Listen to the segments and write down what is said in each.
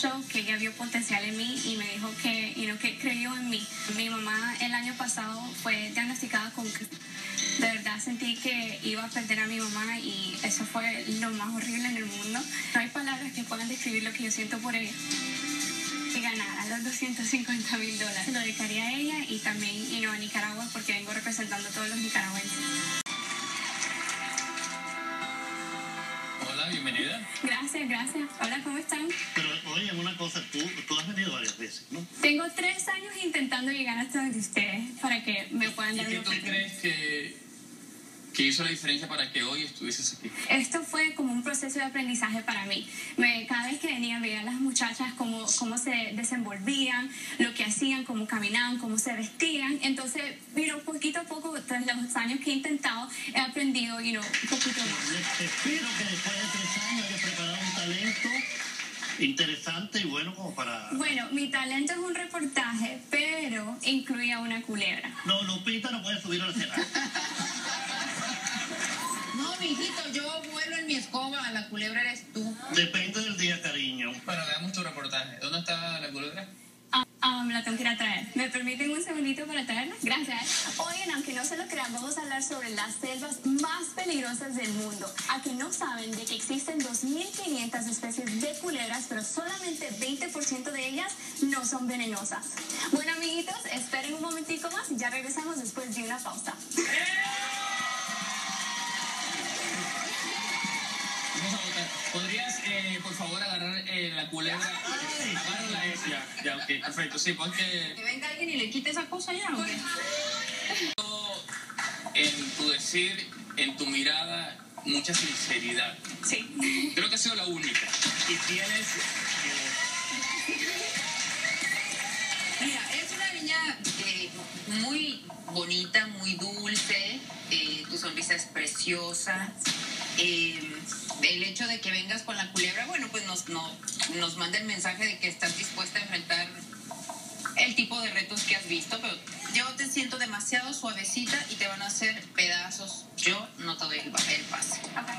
mucho, que ella vio potencial en mí y me dijo que, que creyó en mí. Mi mamá el año pasado fue diagnosticada con cáncer. De verdad sentí que iba a perder a mi mamá y eso fue lo más horrible en el mundo. No hay palabras que puedan describir lo que yo siento por ella. Si ganara los $250,000, se lo dedicaría a ella y también a Nicaragua, porque vengo representando a todos los nicaragüenses. Hola, bienvenida. Gracias, gracias. Hola, ¿cómo están? Pero oye, una cosa, tú has venido varias veces, ¿no? Tengo 3 años intentando llegar hasta donde ustedes para que me puedan dar ¿Y qué tú crees que hizo la diferencia para que hoy estuvieses aquí? Esto fue como un proceso de aprendizaje para mí. Cada vez que venía veía a las muchachas cómo se desenvolvían, lo que hacían, cómo caminaban, cómo se vestían. Entonces, poquito a poco, tras los años que he intentado, he aprendido, un poquito más. Espero que después de 3 años hayas preparado un talento interesante y bueno como para... Bueno, mi talento es un reportaje, pero incluía una culebra. No, Lupita no puede subir al escenario. No, mijito, yo vuelo en mi escoba, la culebra eres tú. Depende del día, cariño. Bueno, veamos tu reportaje. ¿Dónde está la culebra? La tengo que ir a traer. ¿Me permiten un segundito para traerla? Gracias. Oigan, aunque no se lo crean, vamos a hablar sobre las selvas más peligrosas del mundo. ¿A que no saben de que existen 2.500 especies de culebras, pero solamente 20% de ellas no son venenosas? Bueno, amiguitos, esperen un momentico más y ya regresamos después de una pausa. Vamos a votar. ¿Podrías, por favor, agarrar la culebra? Agárrala esa. Ya, ok, perfecto. Sí, pues Que venga alguien y le quite esa cosa ya, ¿o qué? En tu decir, en tu mirada, mucha sinceridad. Sí. Creo que ha sido la única. Y tienes... Mira, es una niña muy bonita, muy dulce, tu sonrisa es preciosa. El hecho de que vengas con la culebra, bueno, pues nos manda el mensaje de que estás dispuesta a enfrentar el tipo de retos que has visto, pero yo te siento demasiado suavecita y te van a hacer pedazos. Yo no te doy el pase. Vamos.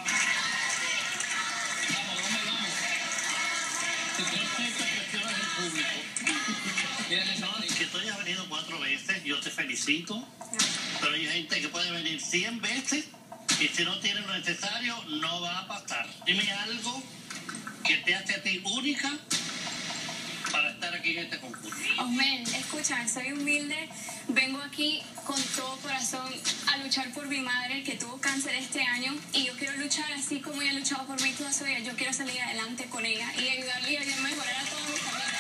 Yo sé que presionas el público. Mira, Que tú hayas venido 4 veces, yo te felicito. Pero hay gente que puede venir 100 veces y si no tiene lo necesario, no va a pasar. Dime algo que te hace a ti única para estar aquí en este concurso. Osmel, escucha, soy humilde, vengo aquí con todo corazón a luchar por mi madre que tuvo cáncer este año y yo quiero luchar así como ella ha luchado por mí toda su vida. Yo quiero salir adelante con ella y ayudarle a mejorar a toda mi familia.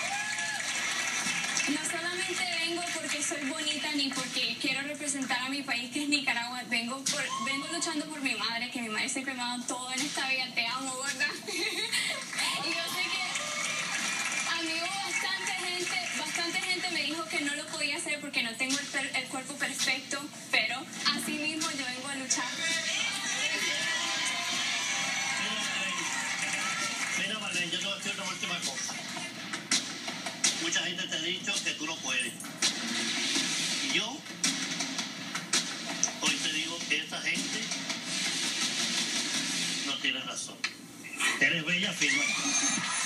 No solamente vengo porque soy bonita ni porque quiero representar a mi país que es Nicaragua, vengo luchando por mi madre, que mi madre siempre me ha dado todo en esta vida. Te amo, ¿verdad? Y yo sé que a mí bastante gente me dijo que no lo podía hacer porque no tengo el cuerpo perfecto, pero así mismo yo vengo a luchar. Mira, Marlene, yo te voy a decir una última cosa. Mucha gente te ha dicho que tú no puedes. Y yo hoy te digo que esa gente no tiene razón. Eres bella, firma.